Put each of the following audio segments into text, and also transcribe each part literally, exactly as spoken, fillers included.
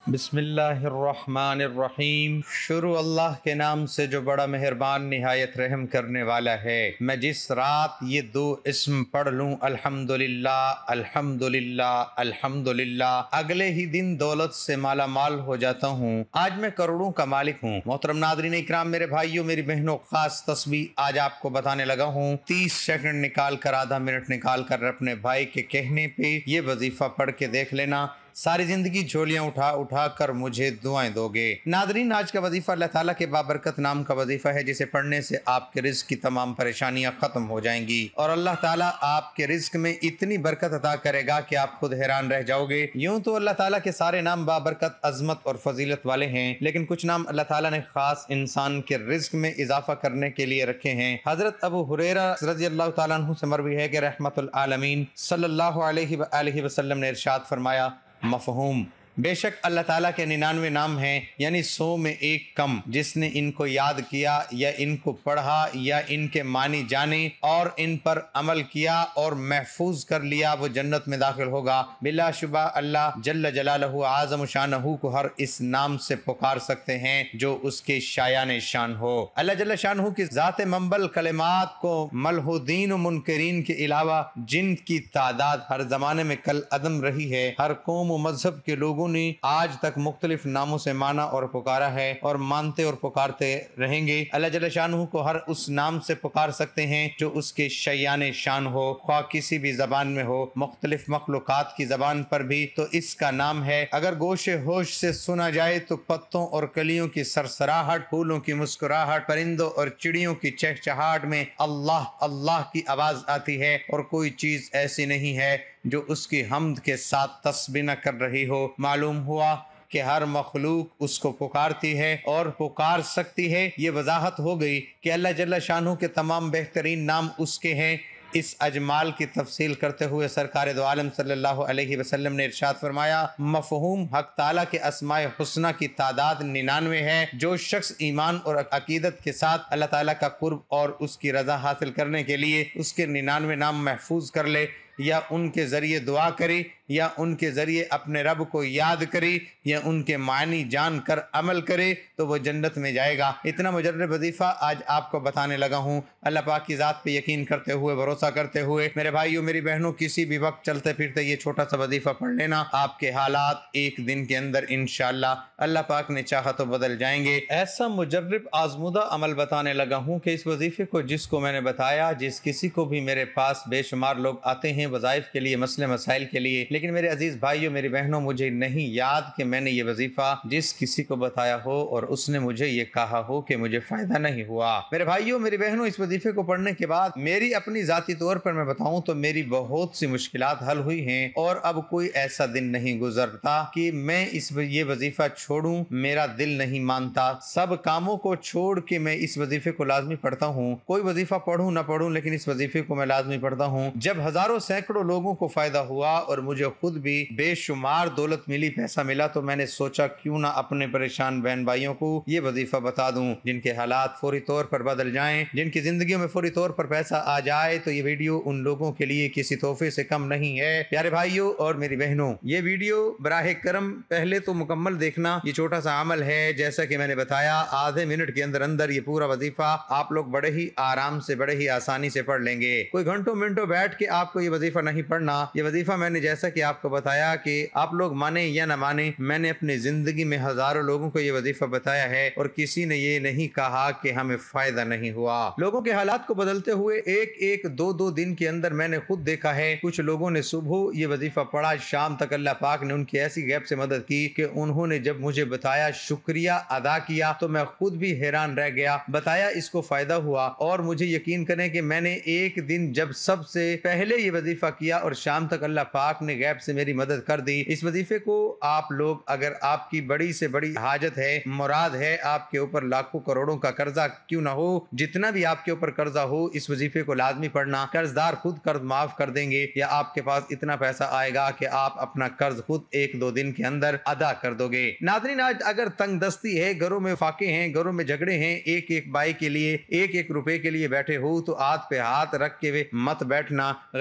بسم اللہ الرحمن الرحیم۔ شروع اللہ کے نام سے جو بڑا مہربان نہایت رحم کرنے والا ہے۔ میں جس رات یہ دو اسم پڑھ لوں، الحمدللہ الحمدللہ الحمدللہ، اگلے ہی دن دولت سے مالا مال ہو جاتا ہوں۔ آج میں کروڑوں کا مالک ہوں۔ محترم ناظرین اکرام، میرے بھائیوں میری بہنوں، خاص تسبیح آج آپ کو بتانے لگا ہوں۔ تیس سیکنڈ نکال کر، آدھا منٹ نکال کر اپنے بھائی کے کہنے پہ یہ وظیفہ پڑھ کے دیکھ لینا، ساری زندگی جھولیاں اٹھا اٹھا کر مجھے دعائیں دو گے۔ ناظرین، آج کا وظیفہ اللہ تعالیٰ کے بابرکت نام کا وظیفہ ہے، جسے پڑھنے سے آپ کے رزق کی تمام پریشانیاں ختم ہو جائیں گی اور اللہ تعالیٰ آپ کے رزق میں اتنی برکت عطا کرے گا کہ آپ خود حیران رہ جاؤ گے۔ یوں تو اللہ تعالیٰ کے سارے نام بابرکت، عظمت اور فضیلت والے ہیں، لیکن کچھ نام اللہ تعالیٰ نے خاص انسان کے رزق میں اضافہ کرنے کے لیے رکھے ہیں۔ حضرت ابو ہریرہ رضی اللہ تعالیٰ عنہ سے مروی ہے کہ رحمت العالمین صلی اللہ علیہ وآلہ وسلم نے ارشاد فرمایا، مفہوم، بے شک اللہ تعالیٰ کے ننانوے نام ہیں، یعنی سو میں ایک کم، جس نے ان کو یاد کیا یا ان کو پڑھا یا ان کے معنی جانے اور ان پر عمل کیا اور محفوظ کر لیا، وہ جنت میں داخل ہوگا۔ بلا شبہ اللہ جل جلالہ اعظم شانہ کو ہر اس نام سے پکار سکتے ہیں جو اس کے شایان شان ہو۔ اللہ جل شانہ کی ذات منبل کلمات کو ملحودین و منکرین کے علاوہ جن کی تعداد ہر زمانے میں کل عدم رہی ہے، ہر قوم و مذہب کے لوگوں نے آج تک مختلف ناموں سے مانا اور پکارا ہے اور مانتے اور پکارتے رہیں گے۔ اللہ جل شانہ کو ہر اس نام سے پکار سکتے ہیں جو اس کے شیان شان ہو، خواہ کسی بھی زبان میں ہو، مختلف مخلوقات کی زبان پر بھی تو اس کا نام ہے۔ اگر گوش ہوش سے سنا جائے تو پتوں اور کلیوں کی سرسراہٹ، پھولوں کی مسکراہٹ، پرندوں اور چڑیوں کی چہچہاہٹ میں اللہ اللہ کی آواز آتی ہے، اور کوئی چیز ایسی نہیں ہے جو اس کی حمد کے ساتھ تسبیح نہ کر رہی ہو۔ معلوم ہوا کہ ہر مخلوق اس کو پکارتی ہے اور پکار سکتی ہے۔ یہ وضاحت ہو گئی کہ اللہ جل شانہ کے تمام بہترین نام اس کے ہیں۔ اس اجمال کی تفصیل کرتے ہوئے سرکار دو عالم صلی اللہ علیہ وسلم نے ارشاد فرمایا، مفہوم، حق تعالیٰ کے اسماء حسنہ کی تعداد ننانوے ہے۔ جو شخص ایمان اور عقیدت کے ساتھ اللہ تعالیٰ کا قرب اور اس کی رضا حاصل کرنے کے لیے اس کے ننانوے نام محفوظ کر لے، یا ان کے ذریعے دعا کرے، یا ان کے ذریعے اپنے رب کو یاد کرے، یا ان کے معنی جان کر عمل کرے، تو وہ جنت میں جائے گا۔ اتنا مجرب وظیفہ آج آپ کو بتانے لگا ہوں۔ اللہ پاک کی ذات پہ یقین کرتے ہوئے، بھروسہ کرتے ہوئے، میرے بھائیوں میری بہنوں، کسی بھی وقت چلتے پھرتے یہ چھوٹا سا وظیفہ پڑھ لینا، آپ کے حالات ایک دن کے اندر انشاءاللہ اللہ پاک نے چاہا تو بدل جائیں گے۔ ایسا مجرب آزمودہ عمل بتانے لگا ہوں کہ اس وظیفے کو جس کو میں نے بتایا، جس کسی کو بھی میرے پاس بے شمار لوگ آتے ہیں وظائف کے لیے، مسئلے مسائل کے لیے، لیکن میرے عزیز بھائیوں میری بہنوں، مجھے نہیں یاد کہ میں نے یہ وظیفہ جس کسی کو بتایا ہو اور اس نے مجھے یہ کہا ہو کہ مجھے فائدہ نہیں ہوا۔ میرے بھائیوں میری بہنوں، اس وظیفے کو پڑھنے کے بعد میری اپنی ذاتی طور پر میں بتاؤں تو میری بہت سی مشکلات حل ہوئی ہیں، اور اب کوئی ایسا دن نہیں گزرتا کہ میں اس یہ وظیفہ چھوڑوں۔ میرا دل نہیں مانتا، سب کاموں کو چھوڑ کے میں اس وظیفے کو لازمی پڑھتا ہوں۔ کوئی وظیفہ پڑھوں نہ پڑھوں، لیکن اس وظیفے کو میں لازمی پڑھتا ہوں۔ جب ہزاروں سینکڑوں لوگوں کو فائدہ ہوا اور مجھے خود بھی بے شمار دولت ملی، پیسہ ملا، تو میں نے سوچا کیوں نہ اپنے پریشان بہن بھائیوں کو یہ وظیفہ بتا دوں، جن کے حالات فوری طور پر بدل جائیں، جن کی زندگیوں میں فوری طور پر پیسہ آ جائے۔ تو یہ ویڈیو ان لوگوں کے لیے کسی تحفے سے کم نہیں ہے۔ پیارے بھائیوں اور میری بہنوں، یہ ویڈیو براہ کرم پہلے تو مکمل دیکھنا۔ یہ چھوٹا سا عمل ہے، جیسا کہ میں نے بتایا، آدھے منٹ کے اندر اندر یہ پورا وظیفہ آپ لوگ بڑے ہی آرام سے، بڑے ہی آسانی سے پڑھ لیں گے۔ کوئی گھنٹوں منٹوں بیٹھ کے آپ کو یہ وظیفہ نہیں پڑھنا۔ یہ وظیفہ میں نے جیسا کہ آپ کو بتایا کہ آپ لوگ مانیں یا نہ مانیں، میں نے اپنی زندگی میں ہزاروں لوگوں کو یہ وظیفہ بتایا ہے، اور کسی نے یہ نہیں کہا کہ ہمیں فائدہ نہیں ہوا۔ لوگوں کے حالات کو بدلتے ہوئے ایک ایک دو دو دن کے اندر میں نے خود دیکھا ہے، کچھ لوگوں نے صبح یہ وظیفہ پڑھا، شام تک اللہ پاک نے ان کی ایسی غیب سے مدد کی کہ انہوں نے جب مجھے بتایا، شکریہ ادا کیا، تو میں خود بھی حیران رہ گیا۔ بتایا اس کو فائدہ ہوا، اور مجھے یقین کریں کہ میں نے ایک دن جب سب سے پہلے یہ وظیفہ کیا اور شام تک اللہ پاک نے غیب سے میری مدد کر دی۔ اس وظیفے کو آپ لوگ، اگر آپ کی بڑی سے بڑی حاجت ہے، مراد ہے، آپ کے اوپر لاکھوں کروڑوں کا قرضہ کیوں نہ ہو، جتنا بھی آپ کے اوپر قرضہ ہو، اس وظیفے کو لازمی پڑھنا۔ قرض دار خود قرض معاف کر دیں گے، یا آپ کے پاس اتنا پیسہ آئے گا کہ آپ اپنا قرض خود ایک دو دن کے اندر ادا کر دو گے۔ ناظرین، آج اگر تنگ دستی ہے، گھروں میں فاقے ہیں، گھروں میں جھگڑے ہیں، ایک ایک بائی کے لیے، ایک ایک روپے کے لیے بیٹھے ہو، تو ہاتھ پہ ہاتھ رکھ کے مت بیٹھنا، غیبی طریقے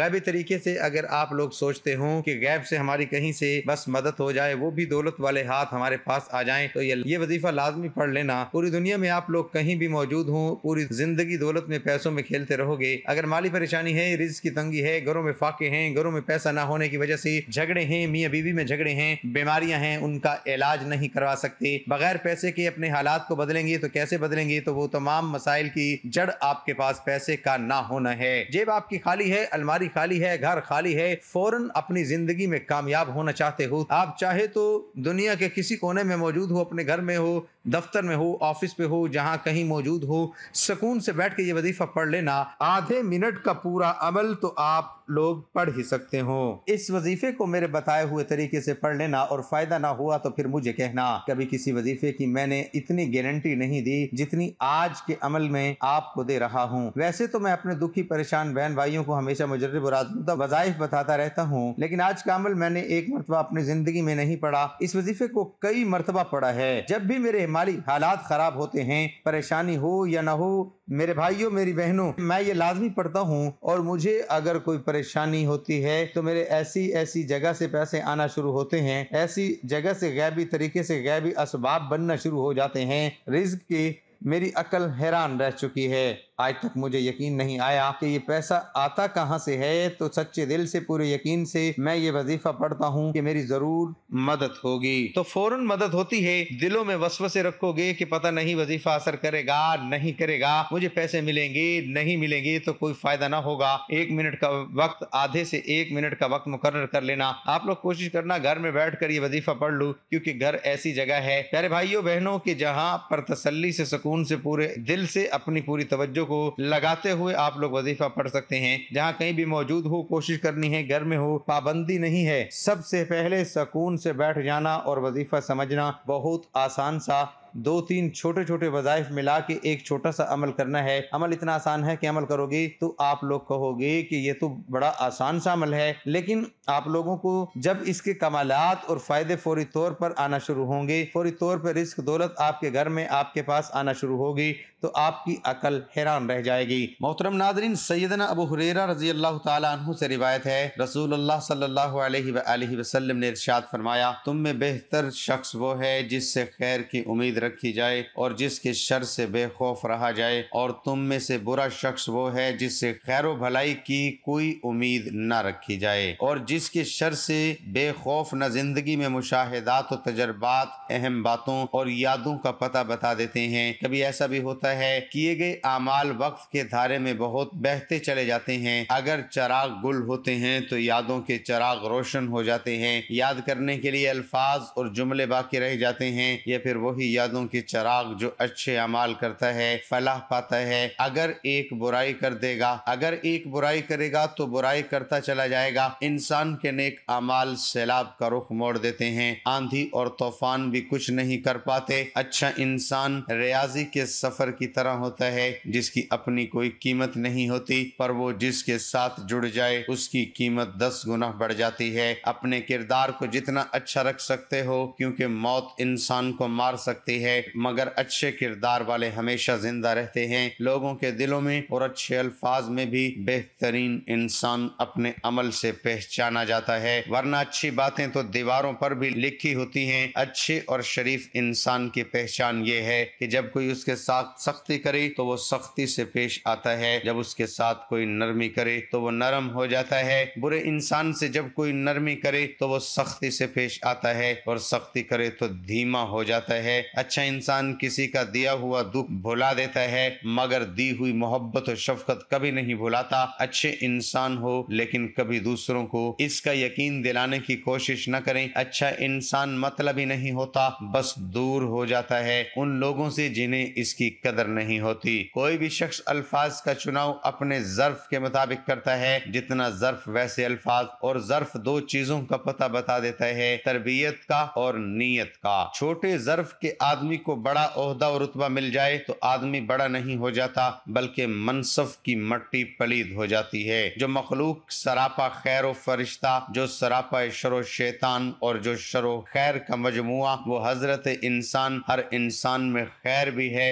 طریقے سے اگر آپ لوگ سوچتے ہوں کہ غیب سے ہماری کہیں سے بس مدد ہو جائے، وہ بھی دولت والے ہاتھ ہمارے پاس آ جائیں، تو یہ وظیفہ لازمی پڑھ لینا۔ پوری دنیا میں آپ لوگ کہیں بھی موجود ہوں، پوری زندگی دولت میں پیسوں میں کھیلتے رہو گے، اگر مالی پریشانی ہے، رزق کی تنگی ہے، گھروں میں فاقے ہیں، گھروں میں پیسہ نہ ہونے کی وجہ سے جھگڑے ہیں، میاں بیوی میں جھگڑے ہیں، بیماریاں ہیں، ان کا علاج نہیں کروا سکتے، بغیر پیسے کے اپنے حالات کو بدلیں گے تو کیسے بدلیں گے؟ تو وہ تمام مسائل کی جڑ آپ کے پاس پیسے کا نہ ہونا ہے۔ جیب آپ کی خالی ہے، الماری خالی ہے، گھر خالی ہے، فوراً اپنی زندگی میں کامیاب ہونا چاہتے ہو، آپ چاہے تو دنیا کے کسی کونے میں موجود ہو، اپنے گھر میں ہو، دفتر میں ہو، آفس پہ ہو، جہاں کہیں موجود ہو، سکون سے بیٹھ کے یہ وظیفہ پڑھ لینا۔ آدھے منٹ کا پورا عمل تو آپ لوگ پڑھ ہی سکتے ہو۔ اس وظیفے کو میرے بتائے ہوئے طریقے سے پڑھ لینا، اور فائدہ نہ ہوا تو پھر مجھے کہنا۔ کبھی کسی وظیفے کی میں نے اتنی گارنٹی نہیں دی جتنی آج کے عمل میں آپ کو دے رہا ہوں۔ ویسے تو میں اپنے دکھی پریشان بہن بھائیوں کو ہمیشہ مجرب اور آزمودہ وظائف بتاتا رہتا ہوں، لیکن آج کا عمل میں نے ایک مرتبہ اپنی زندگی میں نہیں پڑھا، اس وظیفے کو کئی مرتبہ پڑھا ہے۔ جب بھی میرے مالی حالات خراب ہوتے ہیں، پریشانی ہو یا نہ ہو، میرے بھائیوں میری بہنوں، میں یہ لازمی پڑھتا ہوں، اور مجھے اگر کوئی پریشانی ہوتی ہے تو میرے ایسی ایسی جگہ سے پیسے آنا شروع ہوتے ہیں، ایسی جگہ سے غیبی طریقے سے غیبی اسباب بننا شروع ہو جاتے ہیں، رزق کی میری عقل حیران رہ چکی ہے۔ آج تک مجھے یقین نہیں آیا کہ یہ پیسہ آتا کہاں سے ہے، تو سچے دل سے پورے یقین سے میں یہ وظیفہ پڑھتا ہوں کہ میری ضرور مدد ہوگی، تو فوراً مدد ہوتی ہے۔ دلوں میں وسوسے رکھو گے کہ پتہ نہیں وظیفہ اثر کرے گا نہیں کرے گا، مجھے پیسے ملیں گے نہیں ملیں گے، تو کوئی فائدہ نہ ہوگا۔ ایک منٹ کا وقت، آدھے سے ایک منٹ کا وقت مقرر کر لینا۔ آپ لوگ کوشش کرنا گھر میں بیٹھ کر یہ وظیفہ پڑھ لوں، کیونکہ گھر ایسی جگہ ہے پیارے بھائیوں بہنوں کہ جہاں پر تسلی سے، سکون سے، پورے دل سے اپنی پوری توجہ کو لگاتے ہوئے آپ لوگ وظیفہ پڑھ سکتے ہیں۔ جہاں کہیں بھی موجود ہو، کوشش کرنی ہے گھر میں ہو، پابندی نہیں ہے، سب سے پہلے سکون سے بیٹھ جانا اور وظیفہ سمجھنا۔ بہت آسان سا دو تین چھوٹے چھوٹے وظائف ملا کے ایک چھوٹا سا عمل کرنا ہے۔ عمل اتنا آسان ہے کہ عمل کرو گے تو آپ لوگ کہو گے کہ یہ تو بڑا آسان سا عمل ہے، لیکن آپ لوگوں کو جب اس کے کمالات اور فائدے فوری طور پر آنا شروع ہوں گے، فوری طور پر رزق دولت آپ کے گھر میں آپ کے پاس آنا شروع ہوگی، تو آپ کی عقل حیران رہ جائے گی۔ محترم ناظرین، سیدنا ابو ہریرہ رضی اللہ تعالیٰ عنہ سے روایت ہے، رسول اللہ صلی اللہ علیہ وآلہ وسلم نے ارشاد فرمایا، تم میں بہتر شخص وہ ہے جس سے خیر کی امید رکھی جائے اور جس کے شر سے بے خوف رہا جائے، اور تم میں سے برا شخص وہ ہے جس سے خیر و بھلائی کی کوئی امید نہ رکھی جائے، اور جس کے شر سے بے خوف نہ زندگی میں مشاہدات و تجربات اہم باتوں اور یادوں کا پتہ بتا دیتے ہیں۔ کبھی ایسا بھی ہوتا ہے کیے گئے اعمال وقت کے دھارے میں بہت بہتے چلے جاتے ہیں، اگر چراغ گل ہوتے ہیں تو یادوں کے چراغ روشن ہو جاتے ہیں، یاد کرنے کے لیے الفاظ اور جملے باقی رہ جاتے ہیں، یا پھر وہی یادوں کے چراغ جو اچھے اعمال کرتا ہے فلاح پاتا ہے۔ اگر ایک برائی کر دے گا اگر ایک برائی کرے گا تو برائی کرتا چلا جائے گا۔ انسان کے نیک اعمال سیلاب کا رخ موڑ دیتے ہیں، آندھی اور طوفان بھی کچھ نہیں کر پاتے۔ اچھا انسان ریاضی کے سفر کی طرح ہوتا ہے جس کی اپنی کوئی قیمت نہیں ہوتی، پر وہ جس کے ساتھ جڑ جائے اس کی قیمت دس گنا بڑھ جاتی ہے۔ اپنے کردار کو جتنا اچھا رکھ سکتے ہو، کیونکہ موت انسان کو مار سکتی ہے، مگر اچھے کردار والے ہمیشہ زندہ رہتے ہیں لوگوں کے دلوں میں، اور اچھے الفاظ میں بھی بہترین انسان اپنے عمل سے پہچانا جاتا ہے، ورنہ اچھی باتیں تو دیواروں پر بھی لکھی ہوتی ہیں۔ اچھے اور شریف انسان کی پہچان یہ ہے کہ جب کوئی اس کے ساتھ سختی کرے تو وہ سختی سے پیش آتا ہے، جب اس کے ساتھ کوئی نرمی کرے تو وہ نرم ہو جاتا ہے، برے انسان سے جب کوئی نرمی کرے تو وہ سختی سے پیش آتا ہے، اور سختی کرے تو دھیما ہو جاتا ہے۔ اچھا انسان کسی کا دیا ہوا دکھ بھلا دیتا ہے، مگر دی ہوئی محبت و شفقت کبھی نہیں بھلاتا۔ اچھے انسان ہو لیکن کبھی دوسروں کو اس کا یقین دلانے کی کوشش نہ کریں۔ اچھا انسان مطلبی نہیں ہوتا، بس دور ہو جاتا ہے ان لوگوں سے جنہیں اس کی قدر نہیں ہوتی۔ کوئی بھی شخص الفاظ کا چناؤ اپنے ظرف کے مطابق کرتا ہے، جتنا ظرف ویسے الفاظ، اور ظرف دو چیزوں کا پتہ بتا دیتا ہے، تربیت کا اور نیت کا۔ چھوٹے ظرف کے آدمی کو بڑا عہدہ اور رتبہ مل جائے تو آدمی بڑا نہیں ہو جاتا، بلکہ منصف کی مٹی پلید ہو جاتی ہے۔ جو مخلوق سراپا خیر و فرشتہ، جو سراپا شر و شیطان، اور جو شر و خیر کا مجموعہ، وہ حضرت انسان، ہر انسان میں خیر بھی ہے اور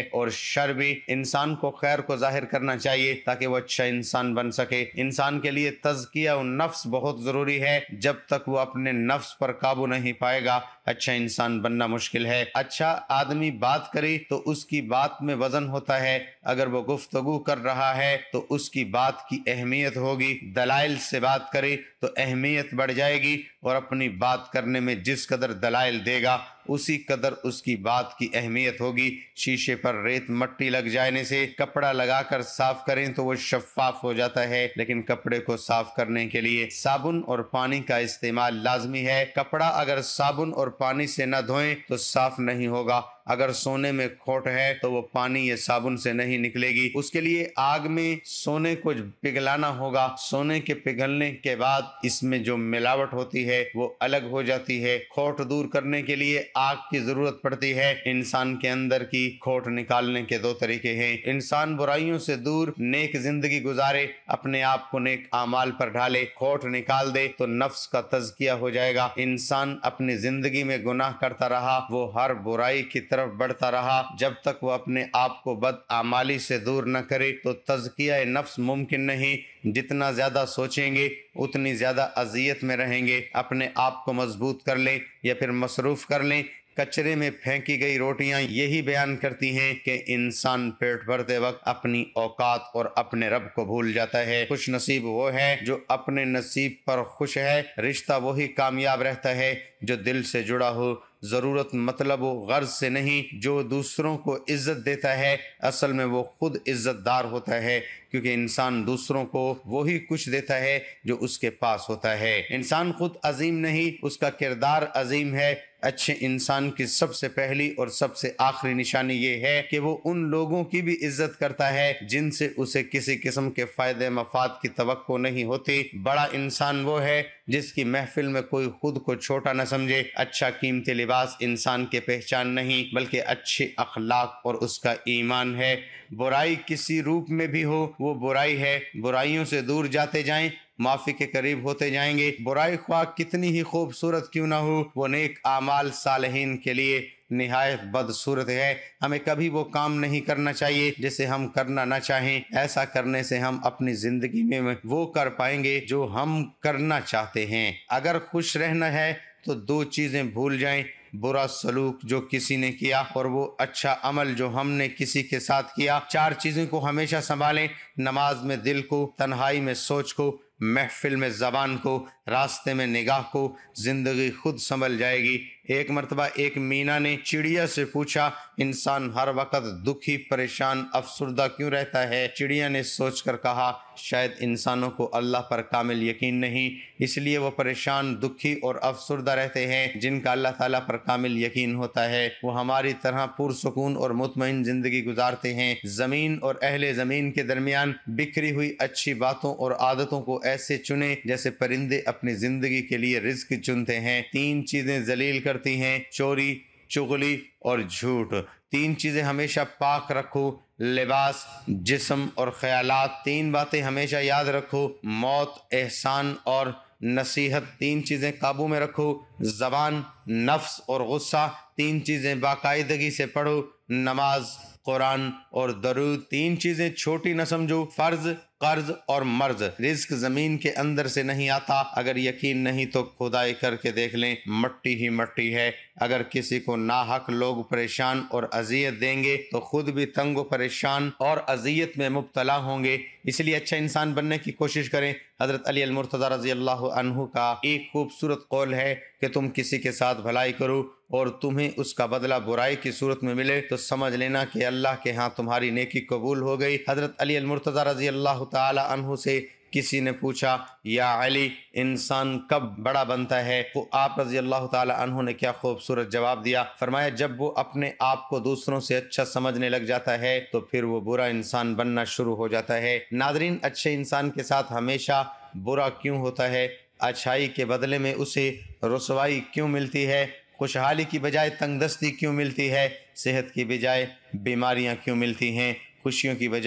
शर भी। इंसान को खैर को जाहिर करना चाहिए ताकि वो अच्छा इंसान बन सके। इंसान के लिए तज़किया और नफ्स बहुत ज़रूरी है। जब तक वो अपने नफ्स पर काबू नहीं पाएगा अच्छा इंसान बनना मुश्किल है। अच्छा आदमी बात करे तो उसकी बात में वजन होता है। अगर वो गुफ्तगू कर रहा है तो उसकी बात की अहमियत होगी। दलाइल से बात करे तो अहमियत बढ़ जाएगी और अपनी बात करने में जिस कदर दलाइल देगा उसी कदर उसकी बात की अहमियत होगी। शीशे पर रेत मट्टी लग जाने से कपड़ा लगाकर साफ करें तो वो शफाफ हो जाता है, लेकिन कपड़े को साफ करने के लिए साबुन और पानी का इस्तेमाल लाजमी है। कपड़ा अगर साबुन और पानी से न धोएं तो साफ नहीं होगा। अगर सोने में खोट है तो वो पानी या साबुन से नहीं निकलेगी। उसके लिए आग में सोने को पिघलाना होगा। सोने के पिघलने के बाद इसमें जो मिलावट होती है वो अलग हो जाती है। खोट दूर करने के लिए आग की जरूरत पड़ती है। इंसान के अंदर की खोट निकालने के दो तरीके हैं। इंसान बुराइयों से दूर नेक जिंदगी गुजारे, अपने आप को नेक आमाल पर ढाले, खोट निकाल दे तो नफ्स का तज़किया हो जाएगा। इंसान अपनी जिंदगी में गुनाह करता रहा, वो हर बुराई की तरफ बढ़ता रहा। जब तक वो अपने आप को बद आमाली से दूर न करे तो तज़किया नफ्स मुमकिन नहीं। जितना ज्यादा सोचेंगे उतनी ज्यादा अजियत में रहेंगे। अपने आप को मजबूत कर लें या फिर मसरूफ कर लें। कचरे में फेंकी गई रोटियां यही बयान करती हैं कि इंसान पेट भरते वक्त अपनी औकात और अपने रब को भूल जाता है। खुश नसीब वो है जो अपने नसीब पर खुश है। रिश्ता वही कामयाब रहता है जो दिल से जुड़ा हो, ज़रूरत मतलब वो गर्ज से नहीं। जो दूसरों को इज्जत देता है असल में वो खुद इज्जतदार होता है, क्योंकि इंसान दूसरों को वही कुछ देता है जो उसके पास होता है। इंसान खुद अजीम नहीं, उसका किरदार अजीम है। अच्छे इंसान की सबसे पहली और सबसे आखिरी निशानी ये है कि वो उन लोगों की भी इज्जत करता है जिनसे उसे किसी किस्म के फायदे मफाद की तवक्को नहीं होती। बड़ा इंसान वो है जिसकी महफिल में कोई खुद को छोटा न समझे। अच्छा कीमती लिबास इंसान के पहचान नहीं बल्कि अच्छे अखलाक और उसका ईमान है। बुराई किसी रूप में भी हो वो बुराई है। बुराइयों से दूर जाते जाएं, माफी के करीब होते जाएंगे। बुराई ख्वाह कितनी ही खूबसूरत क्यों ना हो, वो नेक आमाल सालहीन के लिए निहायत बदसूरत है। हमें कभी वो काम नहीं करना चाहिए जिसे हम करना ना चाहें। ऐसा करने से हम अपनी जिंदगी में वो कर पाएंगे जो हम करना चाहते हैं। अगर खुश रहना है तो दो चीजें भूल जाएं, बुरा सलूक जो किसी ने किया और वो अच्छा अमल जो हमने किसी के साथ किया। चार चीज़ों को हमेशा संभालें, नमाज में दिल को, तन्हाई में सोच को, महफिल में ज़बान को, रास्ते में निगाह को। जिंदगी खुद संभल जाएगी। एक मर्तबा एक मीना ने चिड़िया से पूछा, इंसान हर वक्त दुखी, परेशान, अफसुर्दा क्यों रहता है? चिड़िया ने सोचकर कहा, शायद इंसानों को अल्लाह पर कामिल यकीन नहीं, इसलिए वो परेशान, दुखी और अफसुर्दा रहते हैं। जिनका अल्लाह ताला पर कामिल यकीन होता है वो हमारी तरह पुरसुकून और मुतमईन जिंदगी गुजारते हैं। जमीन और अहले जमीन के दरमियान बिखरी हुई अच्छी बातों और आदतों को ऐसे चुने जैसे परिंदे अपनी जिंदगी के लिए रिज्क चुनते हैं। तीन चीजें जलील करती हैं, चोरी, चुगली और झूठ। तीन चीजें हमेशा पाक रखो, लिबास, जिस्म और ख्यालात। तीन बातें हमेशा याद रखो, मौत, एहसान और नसीहत। तीन चीजें काबू में रखो, जबान, नफ्स और गुस्सा। तीन चीजें बाकायदगी से पढ़ो, नमाज, कुरान और दरूद। तीन चीजें छोटी न समझो, फर्ज, कर्ज और मर्ज। रिस्क जमीन के अंदर से नहीं आता। अगर यकीन नहीं तो खुदाई करके देख लें, मट्टी ही मट्टी है। अगर किसी को नाहक लोग परेशान और अजियत देंगे तो खुद भी तंग व परेशान और अजियत में मुब्तला होंगे। इसलिए अच्छा इंसान बनने की कोशिश करें। हजरत अली अल मुर्तज़ा रज़ी अल्लाह अन्हु का एक खूबसूरत कौल है कि तुम किसी के साथ भलाई करो और तुम्हें उसका बदला बुराई की सूरत में मिले तो समझ लेना कि अल्लाह के यहाँ तुम्हारी नेकी कबूल हो गई। हजरत अली अल मुर्तज़ा रज़ी अल्लाह ताला अन्हु से किसी ने पूछा, या अली, इंसान कब बड़ा बनता है? वो आप रज़ी अल्लाह ताला अन्हु ने क्या खूबसूरत जवाब दिया। फरमाया, जब वो अपने आप को दूसरों से अच्छा समझने लग जाता है तो फिर वो बुरा इंसान बनना शुरू हो जाता है। नादरीन, अच्छे इंसान के साथ हमेशा बुरा क्यों होता है? अच्छाई के बदले में उसे रुसवाई क्यों मिलती है? खुशहाली की बजाय तंगदस्ती क्यों मिलती है? सेहत की बजाय बीमारियां क्यों मिलती हैं? खुशियों की बजाय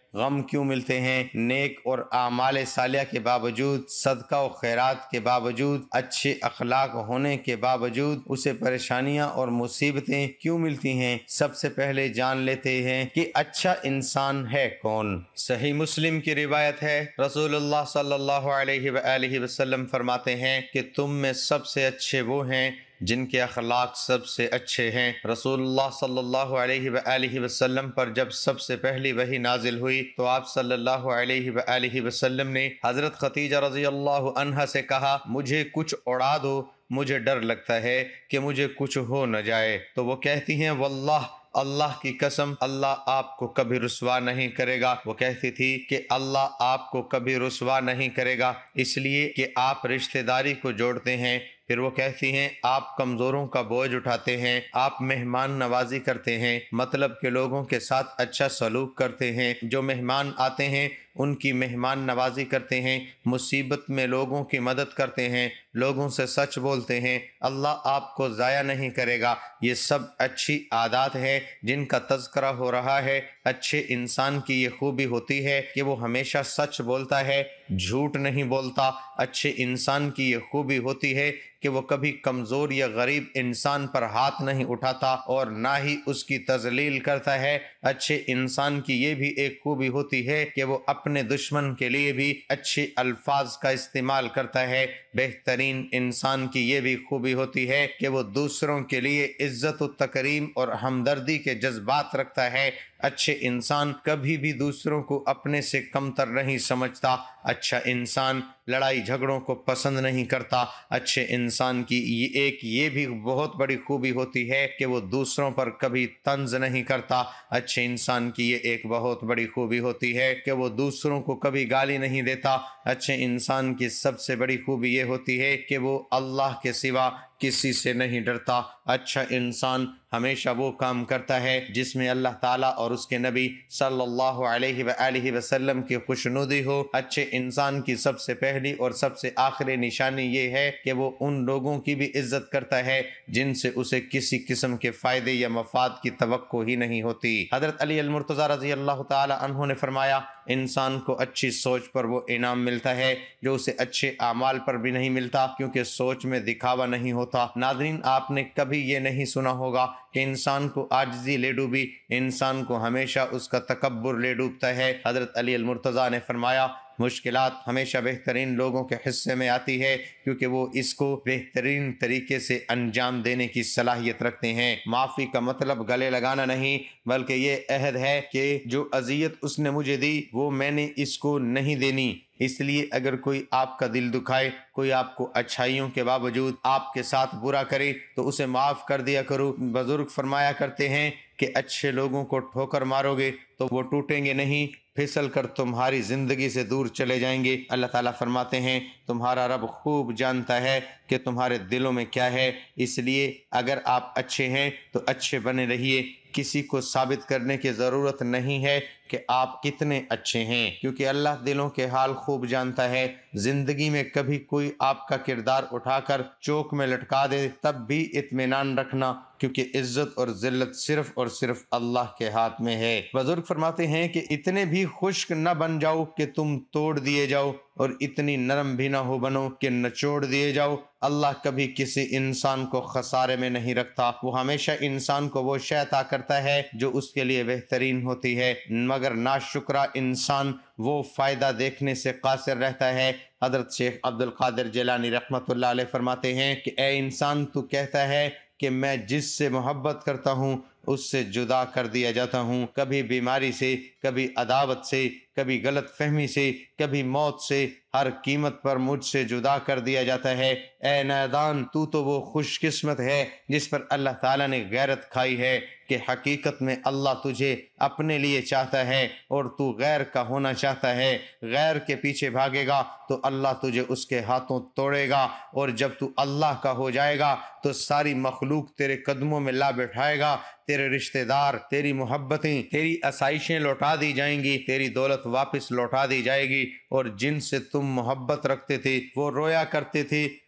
غم کیوں ملتے ہیں؟ نیک اور اعمال صالحہ کے باوجود، صدقہ و خیرات کے باوجود، اچھے اخلاق ہونے کے باوجود اسے پریشانیاں اور مصیبتیں کیوں ملتی ہیں؟ سب سے پہلے جان لیتے ہیں کہ اچھا انسان ہے کون۔ صحیح مسلم کی روایت ہے، رسول اللہ صلی اللہ علیہ وآلہ وسلم فرماتے ہیں کہ تم میں سب سے اچھے وہ ہیں جن کے اخلاق سب سے اچھے ہیں۔ رسول اللہ صلی اللہ علیہ وآلہ وسلم پر جب سب سے پہلی وحی نازل ہوئی تو آپ صلی اللہ علیہ وآلہ وسلم نے حضرت خدیجہ رضی اللہ عنہا سے کہا، مجھے کچھ اڑا دو، مجھے ڈر لگتا ہے کہ مجھے کچھ ہو نہ جائے۔ تو وہ کہتی ہیں، واللہ اللہ کی قسم اللہ آپ کو کبھی رسوا نہیں کرے گا۔ وہ کہتی تھی کہ اللہ آپ کو کبھی رسوا نہیں کرے گا، اس لیے کہ آپ رشتہ داری کو جوڑتے ہیں۔ پھر وہ کہتی ہیں، آپ کمزوروں کا بوجھ اٹھاتے ہیں، آپ مہمان نوازی کرتے ہیں، مطلب کہ لوگوں کے ساتھ اچھا سلوک کرتے ہیں، جو مہمان آتے ہیں ان کی مہمان نوازی کرتے ہیں، مصیبت میں لوگوں کی مدد کرتے ہیں، لوگوں سے سچ بولتے ہیں، اللہ آپ کو ضائع نہیں کرے گا۔ یہ سب اچھی عادات ہے جن کا تذکرہ ہو رہا ہے۔ اچھے انسان کی یہ خوبی ہوتی ہے کہ وہ ہمیشہ سچ بولتا ہے، جھوٹ نہیں بولتا۔ اچھے انسان کی یہ خوبی ہوتی ہے کہ وہ کبھی کمزور یا غریب انسان پر ہاتھ نہیں اٹھاتا اور نہ ہی اس کی تذلیل کرتا ہے۔ اچھے انسان کی یہ بھی ایک خوبی ہوتی ہے کہ وہ اپنے دشمن کے لیے بھی اچھے الفاظ کا استعمال کرتا ہے۔ بہترین انسان کی یہ بھی خوبی ہوتی ہے کہ وہ دوسروں کے لیے عزت و تکریم اور ہمدردی کے جذبات رکھتا ہے۔ اچھے انسان کبھی بھی دوسروں کو اپنے سے کمتر نہیں سمجھتا۔ اچھا انسان لڑائی جھگڑوں کو پسند نہیں کرتا۔ اچھے انسان کی یہ ایک یہ بھی بہت بڑی خوبی ہوتی ہے کہ وہ دوسروں پر کبھی طنز نہیں کرتا۔ اچھے انسان کی یہ ایک بہت بڑی خوبی ہوتی ہے کہ وہ دوسروں کو کبھی گالی نہیں دیتا۔ اچھے انسان کی سب سے بڑی خوبی یہ ہوتی ہے کہ وہ اللہ کے سوا کسی سے نہیں ڈرتا۔ اچھا انسان ہمیشہ وہ کام کرتا ہے جس میں اللہ تعالیٰ اور اس کے نبی صلی اللہ علیہ وآلہ وسلم کی خوشنودی ہو۔ اچھے انسان کی سب سے پہلی اور سب سے آخری نشانی یہ ہے کہ وہ ان لوگوں کی بھی عزت کرتا ہے جن سے اسے کسی قسم کے فائدے یا مفاد کی توقع ہی نہیں ہوتی۔ حضرت علی المرتضیٰ رضی اللہ تعالی عنہ نے فرمایا، انسان کو اچھی سوچ پر وہ انعام ملتا ہے جو اسے اچھے اعمال پر بھی نہیں ملتا، کیونکہ سوچ میں دکھاوا نہیں ہوتا۔ ناظرین، آپ نے کبھی یہ نہیں سنا ہوگا کہ انسان کو عاجزی لے ڈوبی، انسان کو ہمیشہ اس کا تکبر لے ڈوبتا ہے۔ حضرت علی المرتضیٰ نے فرمایا، مشکلات ہمیشہ بہترین لوگوں کے حصے میں آتی ہے کیونکہ وہ اس کو بہترین طریقے سے انجام دینے کی صلاحیت رکھتے ہیں۔ معافی کا مطلب گلے لگانا نہیں، بلکہ یہ عہد ہے کہ جو اذیت اس نے مجھے دی وہ میں نے اس کو نہیں دینی۔ اس لیے اگر کوئی آپ کا دل دکھائے، کوئی آپ کو اچھائیوں کے باوجود آپ کے ساتھ برا کرے تو اسے معاف کر دیا کرو۔ بزرگ فرمایا کرتے ہیں کہ اچھے لوگوں کو ٹھوکر مارو گے تو وہ ٹوٹیں گے نہیں، پھسل کر تمہاری زندگی سے دور چلے جائیں گے۔ اللہ تعالیٰ فرماتے ہیں، تمہارا رب خوب جانتا ہے کہ تمہارے دلوں میں کیا ہے، اس لیے اگر آپ اچھے ہیں تو اچھے بنے رہیے۔ کسی کو ثابت کرنے کی ضرورت نہیں ہے کہ آپ کتنے اچھے ہیں، کیونکہ اللہ دلوں کے حال خوب جانتا ہے۔ زندگی میں کبھی کوئی آپ کا کردار اٹھا کر چوک میں لٹکا دے تب بھی اطمینان رکھنا، کیونکہ عزت اور ذلت صرف اور صرف اللہ کے ہاتھ میں ہے۔ بزرگ فرماتے ہیں کہ اتنے بھی خشک نہ بن جاؤ کہ تم توڑ دیے جاؤ، اور اتنی نرم بھی نہ ہو بنو کہ نچوڑ دیے جاؤ۔ اللہ کبھی کسی انسان کو خسارے میں نہیں رکھتا، وہ ہمیشہ انسان کو وہ شے عطا کرتا ہے جو اس کے لیے بہترین ہوتی ہے، مگر ناشکرا انسان وہ فائدہ دیکھنے سے قاصر رہتا ہے۔ حضرت شیخ عبد القادر جیلانی رحمۃ اللہ علیہ فرماتے ہیں کہ اے انسان، تو کہتا ہے کہ میں جس سے محبت کرتا ہوں اس سے جدا کر دیا جاتا ہوں، کبھی بیماری سے، کبھی عداوت سے، کبھی غلط فہمی سے، کبھی موت سے، ہر قیمت پر مجھ سے جدا کر دیا جاتا ہے۔ اے نادان، تو تو وہ خوش قسمت ہے جس پر اللہ تعالیٰ نے غیرت کھائی ہے کہ حقیقت میں اللہ تجھے اپنے لیے چاہتا ہے اور تو غیر کا ہونا چاہتا ہے۔ غیر کے پیچھے بھاگے گا تو اللہ تجھے اس کے ہاتھوں توڑے گا، اور جب تو اللہ کا ہو جائے گا تو ساری مخلوق تیرے قدموں میں لا بٹھائے گا، تیرے رشتہ دار، تیری محبتیں، تیری آسائشیں لوٹا دی جائیں گی، تیری دولت واپس لوٹا دی جائے گی، اور جن سے تم محبت رکھتے تھے وہ رویا کرتے تھے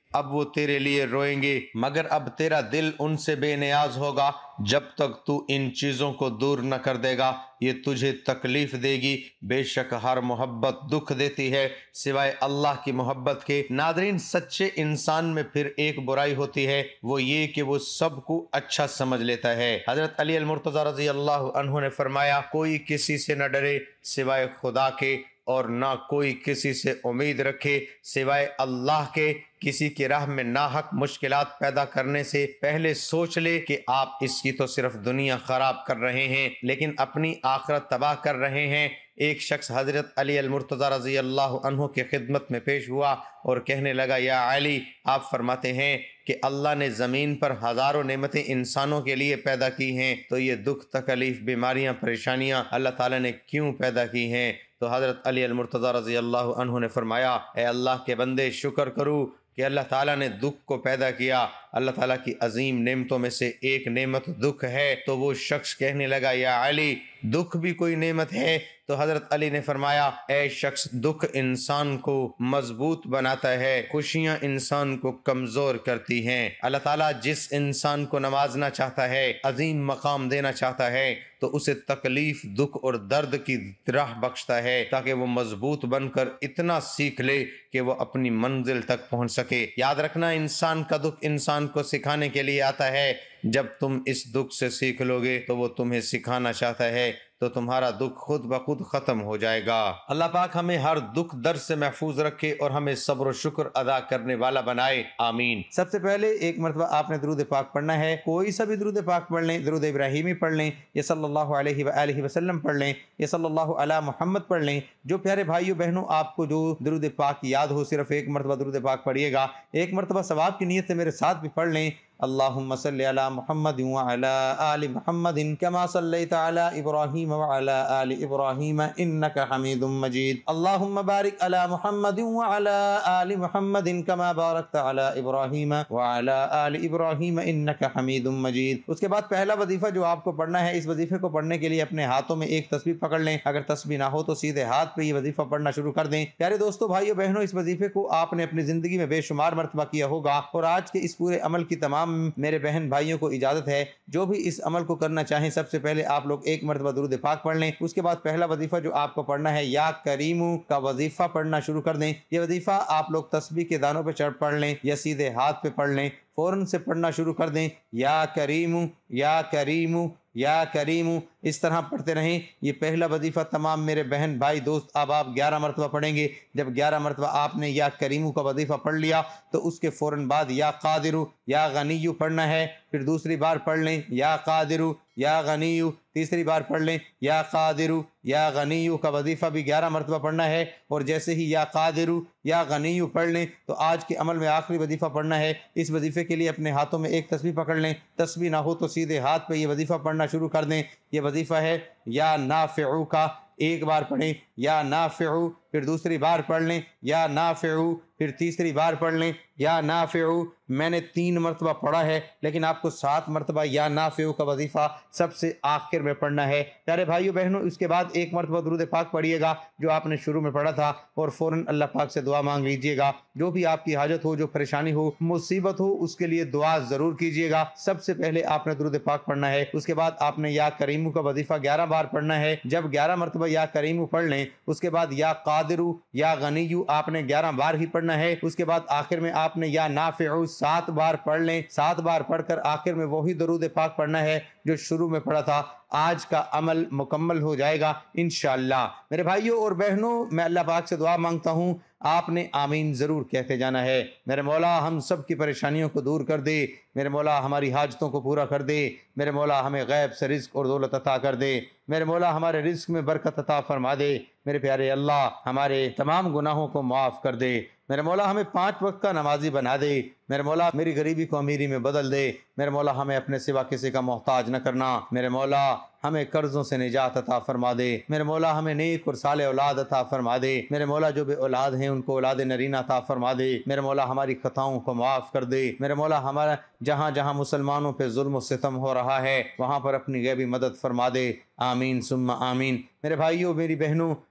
اب وہ تیرے لیے روئیں گے، مگر اب تیرا دل ان سے بے نیاز ہوگا جب تک تو ان چیزوں کو دور نہ کر دے گا، یہ تجھے تکلیف دے گی۔ بے شک ہر محبت دکھ دیتی ہے سوائے اللہ کی محبت کے۔ ناظرین، سچے انسان میں پھر ایک برائی ہوتی ہے، وہ یہ کہ وہ سب کو اچھا سمجھ لیتا ہے۔ حضرت علی المرتضی رضی اللہ عنہ نے فرمایا، کوئی کسی سے نہ ڈرے سوائے خدا کے، اور نہ کوئی کسی سے امید رکھے سوائے اللہ کے۔ کسی کی راہ میں ناحق مشکلات پیدا کرنے سے پہلے سوچ لے کہ آپ اس کی تو صرف دنیا خراب کر رہے ہیں لیکن اپنی آخرت تباہ کر رہے ہیں۔ ایک شخص حضرت علی المرتضی رضی اللہ عنہ کی خدمت میں پیش ہوا اور کہنے لگا، یا علی، آپ فرماتے ہیں کہ اللہ نے زمین پر ہزاروں نعمتیں انسانوں کے لیے پیدا کی ہیں، تو یہ دکھ، تکلیف، بیماریاں، پریشانیاں اللہ تعالیٰ نے کیوں پیدا کی ہیں؟ تو حضرت علی المرتضی رضی اللہ عنہ نے فرمایا، اے اللہ کے بندے، شکر کرو کہ اللہ تعالیٰ نے دکھ کو پیدا کیا۔ اللہ تعالیٰ کی عظیم نعمتوں میں سے ایک نعمت دکھ ہے۔ تو وہ شخص کہنے لگا، یا علی، دکھ بھی کوئی نعمت ہے؟ تو حضرت علی نے فرمایا، اے شخص، دکھ انسان کو مضبوط بناتا ہے، خوشیاں انسان کو کمزور کرتی ہیں۔ اللہ تعالیٰ جس انسان کو نوازنا چاہتا ہے، عظیم مقام دینا چاہتا ہے، تو اسے تکلیف، دکھ اور درد کی راہ بخشتا ہے تاکہ وہ مضبوط بن کر اتنا سیکھ لے کہ وہ اپنی منزل تک پہنچ سکے۔ یاد رکھنا، انسان کا دکھ انسان کو سکھانے کے لیے آتا ہے۔ جب تم اس دکھ سے سیکھ لو گے تو وہ تمہیں سکھانا چاہتا ہے، تو تمہارا دکھ خود بخود ختم ہو جائے گا۔ اللہ پاک ہمیں ہر دکھ درد سے محفوظ رکھے اور ہمیں صبر و شکر ادا کرنے والا بنائے، آمین۔ سب سے پہلے ایک مرتبہ آپ نے درود پاک پڑھنا ہے۔ کوئی سا بھی درود پاک پڑھ لیں، درود ابراہیمی پڑھ لیں، یا صلی اللہ علیہ وآلہ وسلم پڑھ لیں، یا صلی اللہ علی محمد پڑھ لیں۔ جو پیارے بھائیو بہنوں، آپ کو جو درود پاک یاد ہو، صرف ایک مرتبہ درود پاک پڑھیے گا۔ ایک مرتبہ ثواب کی نیت سے میرے ساتھ بھی پڑھ لیں، اللہم صلی علی محمد وعلی آل محمد کما صلیت علی ابراہیم وعلی آل ابراہیم انک حمید مجید، اللہم بارک علی محمد وعلی آل محمد کما بارکت علی ابراہیم وعلی آل ابراہیم انک حمید مجید۔ اس کے بعد پہلا وظیفہ جو آپ کو پڑھنا ہے، اس وظیفے کو پڑھنے کے لیے اپنے ہاتھوں میں ایک تسبیح پکڑ لیں۔ اگر تسبیح نہ ہو تو سیدھے ہاتھ پہ یہ وظیفہ پڑھنا شروع کر دیں۔ پیارے دوستو، بھائیو بہنوں، اس وظیفے کو آپ نے اپنی زندگی میں بے شمار مرتبہ کیا ہوگا، اور آج کے اس پورے عمل کی تمام میرے بہن بھائیوں کو اجازت ہے، جو بھی اس عمل کو کرنا چاہیں، سب سے پہلے آپ لوگ ایک مرتبہ درود پاک پڑھ لیں۔ اس کے بعد پہلا وظیفہ جو آپ کو پڑھنا ہے، یا کریمو کا وظیفہ پڑھنا شروع کر دیں۔ یہ وظیفہ آپ لوگ تسبیح کے دانوں پہ چڑھ پڑھ لیں یا سیدھے ہاتھ پہ پڑھ لیں، فوراً سے پڑھنا شروع کر دیں۔ یا کریمو، یا کریمو، یا کریمو، اس طرح پڑھتے رہیں۔ یہ پہلا وظیفہ تمام میرے بہن بھائی دوست اب آپ گیارہ مرتبہ پڑھیں گے۔ جب گیارہ مرتبہ آپ نے یا کریمو کا وظیفہ پڑھ لیا تو اس کے فوراً بعد یا قادرو، یا غنیو پڑھنا ہے۔ پھر دوسری بار پڑھ لیں یا قادرو، یا غنیو، تیسری بار پڑھ لیں یا قادرو، یا غنیو کا وظیفہ بھی گیارہ مرتبہ پڑھنا ہے۔ اور جیسے ہی یا قادرو یا غنیو پڑھ لیں تو آج کے عمل میں آخری وظیفہ پڑھنا ہے۔ اس وظیفے کے لیے اپنے ہاتھوں میں ایک تسبیح پکڑ لیں، تسبیح نہ ہو تو سیدھے ہاتھ پہ یہ وظیفہ پڑھنا شروع کر دیں۔ یہ وظیفہ ہے یا نافعو کا، ایک بار پڑھیں یا نافعو، پھر دوسری بار پڑھ لیں یا نافعو، پھر تیسری بار پڑھ لیں یا نافعو۔ میں نے تین مرتبہ پڑھا ہے، لیکن آپ کو سات مرتبہ یا نافعو کا وظیفہ سب سے آخر میں پڑھنا ہے۔ پیارے بھائیو بہنوں، اس کے بعد ایک مرتبہ درود پاک پڑھیے گا جو آپ نے شروع میں پڑھا تھا، اور فوراً اللہ پاک سے دعا مانگ لیجیے گا۔ جو بھی آپ کی حاجت ہو، جو پریشانی ہو، مصیبت ہو، اس کے لیے دعا ضرور کیجیے گا۔ سب سے پہلے آپ نے درود پاک پڑھنا ہے، اس کے بعد آپ نے یا کریمو کا وظیفہ گیارہ بار پڑھنا ہے۔ جب گیارہ مرتبہ یا کریمو پڑھ لیں، اس کے بعد یا قادرو یا غنیو آپ نے گیارہ بار ہی پڑھنا ہے۔ اس کے بعد آخر میں آپ نے یا نافعو سات بار پڑھ لیں۔ سات بار پڑھ کر آخر میں وہی درود پاک پڑھنا ہے جو شروع میں پڑھا تھا۔ آج کا عمل مکمل ہو جائے گا انشاءاللہ۔ میرے بھائیوں اور بہنوں، میں اللہ پاک سے دعا مانگتا ہوں، آپ نے آمین ضرور کہتے جانا ہے۔ میرے مولا ہم سب کی پریشانیوں کو دور کر دے، میرے مولا ہماری حاجتوں کو پورا کر دے، میرے مولا ہمیں غیب سے رزق اور دولت عطا کر دے، میرے مولا ہمارے رزق میں برکت عطا فرما دے، میرے پیارے اللہ ہمارے تمام گناہوں کو معاف کر دے، میرے مولا ہمیں پانچ وقت کا نمازی بنا دے، میرے مولا میری غریبی کو امیری میں بدل دے، میرے مولا ہمیں اپنے سوا کسی کا محتاج نہ کرنا، میرے مولا ہمیں قرضوں سے نجات عطا فرما دے، میرے مولا ہمیں نیک اور صالح اولاد عطا فرما دے، میرے مولا جو بے اولاد ہیں ان کو اولاد نرینہ عطا فرما دے، میرے مولا ہماری خطاؤں کو معاف کر دے، میرے مولا ہمارا جہاں جہاں مسلمانوں پہ ظلم و ستم ہو رہا ہے وہاں پر اپنی غیبی مدد فرما دے، آمین ثم آمین۔ میرے بھائیوں میری بہنوں،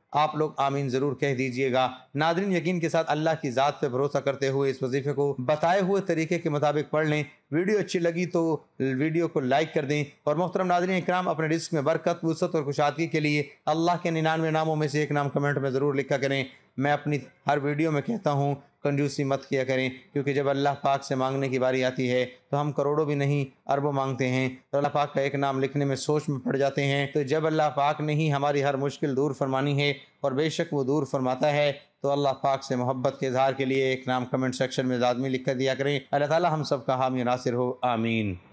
आप लोग आमीन ज़रूर कह दीजिएगा। नाज़रीन, यकीन के साथ अल्लाह की ज़ात पे भरोसा करते हुए इस वजीफे को बताए हुए तरीके के मुताबिक पढ़ लें। वीडियो अच्छी लगी तो वीडियो को लाइक कर दें। और मोहतरम नाज़रीन इकराम, अपने रिस्क में बरकत, वुसअत और खुशहादगी के लिए अल्लाह के निन्यानवे नामों में से एक नाम कमेंट में ज़रूर लिखा करें। मैं अपनी हर वीडियो में कहता हूँ, कंजूसी मत किया करें, क्योंकि जब अल्लाह पाक से मांगने की बारी आती है तो हम करोड़ों भी नहीं अरबों मांगते हैं, तो अल्लाह पाक का एक नाम लिखने में सोच में पड़ जाते हैं। तो जब अल्लाह पाक ने ही हमारी हर मुश्किल दूर फरमानी है, और बेशक वो दूर फरमाता है, तो अल्लाह पाक से मोहब्बत के इजहार के लिए एक नाम कमेंट सेक्शन में लाजमी लिख कर दिया करें। अल्लाह ताला हम सब का हामी नासिर हो, आमीन।